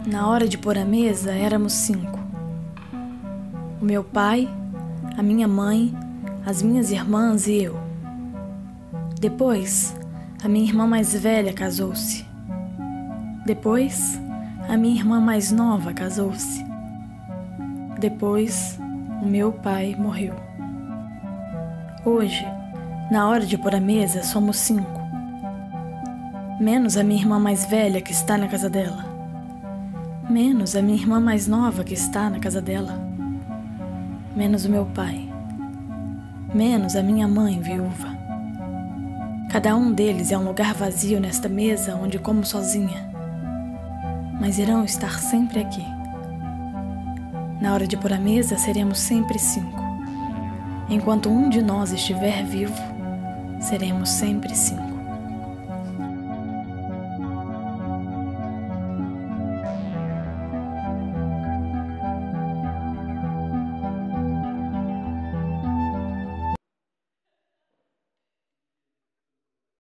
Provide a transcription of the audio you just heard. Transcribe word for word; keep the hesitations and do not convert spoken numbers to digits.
Na hora de pôr a mesa, éramos cinco. O meu pai, a minha mãe, as minhas irmãs e eu. Depois, a minha irmã mais velha casou-se. Depois, a minha irmã mais nova casou-se. Depois, o meu pai morreu. Hoje, na hora de pôr a mesa, somos cinco. Menos a minha irmã mais velha que está na casa dela. Menos a minha irmã mais nova que está na casa dela. Menos o meu pai. Menos a minha mãe viúva. Cada um deles é um lugar vazio nesta mesa onde como sozinha. Mas irão estar sempre aqui. Na hora de pôr a mesa, seremos sempre cinco. Enquanto um de nós estiver vivo, seremos sempre cinco.